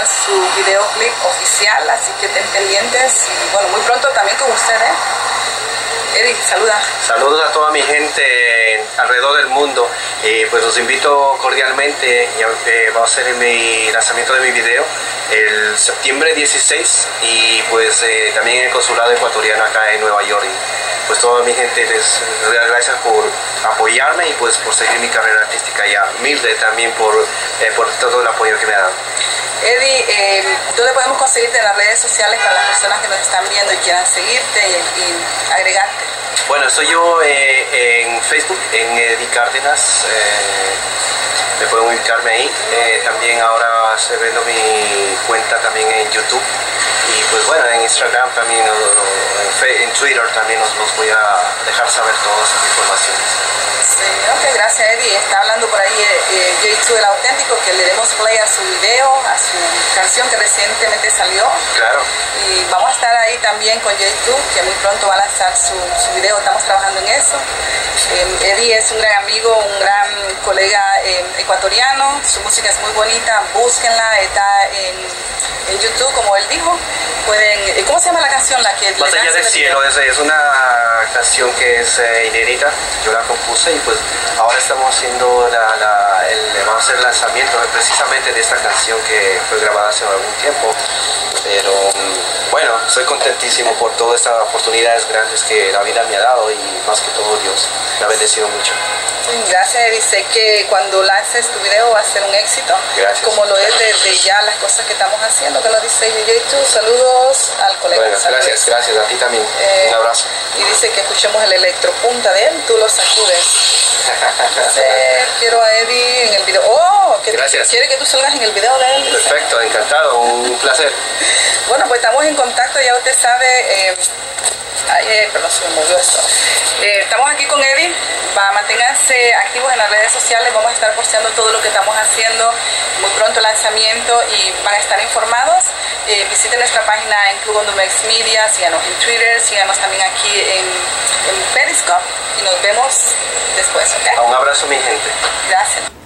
en su videoclip oficial, así que estén pendientes. Y bueno, muy pronto también con ustedes. Eddie, saluda. Saludos a toda mi gente alrededor del mundo. Pues los invito cordialmente. Va a ser mi lanzamiento de mi video el septiembre 16 y pues también en el consulado ecuatoriano acá en Nueva York. Y, pues toda mi gente les doy las gracias por apoyarme y pues por seguir mi carrera artística ya. Milde también por todo el apoyo que me dan. Eddie, ¿dónde podemos conseguirte en las redes sociales para las personas que nos están viendo y quieran seguirte y agregarte? Bueno, estoy yo en Facebook, en Eddie Cárdenas, me pueden ubicarme ahí. También ahora estoy viendo mi cuenta también en YouTube. Y pues bueno, en Instagram también, en Twitter también los voy a dejar saber todas esas informaciones. Sí, ok, gracias Eddie. Está hablando por ahí J2 el auténtico, que le demos play a su video, a su canción que recientemente salió. Claro. Y vamos a estar ahí también con J2, que muy pronto va a lanzar su video, estamos trabajando en eso. Eddie es un gran amigo, un gran colega ecuatoriano, su música es muy bonita, búsquenla, está en YouTube, como él dijo. Pueden, ¿cómo se llama la canción? La que Batalla del Cielo, es una canción que es inédita, yo la compuse y pues ahora estamos haciendo vamos a hacer el lanzamiento precisamente de esta canción que fue grabada hace algún tiempo. Pero bueno, estoy contentísimo por todas estas oportunidades grandes que la vida me ha dado y más que todo Dios me ha bendecido mucho. Gracias Eddie, sé que cuando lances tu video va a ser un éxito. Gracias. Como lo es desde ya las cosas que estamos haciendo, que lo dice J2. Saludos al colega. Bueno, gracias a ti también. Un abrazo. Y dice que escuchemos el electropunta de él, tú lo sacudes. Quiero a Eddie en el video. ¡Oh! Gracias. ¿Quiere que tú salgas en el video de él? Perfecto, encantado, un placer. Bueno, pues estamos en contacto, ya usted sabe. Perdón, se me movió esto. Estamos aquí con Eddie. Manténganse activos en las redes sociales. Vamos a estar posteando todo lo que estamos haciendo. Muy pronto lanzamiento y van a estar informados. Visiten nuestra página en Club Ondumex Media. Síganos en Twitter. Síganos también aquí en Periscope. Y nos vemos después, ¿ok? Un abrazo, mi gente. Gracias.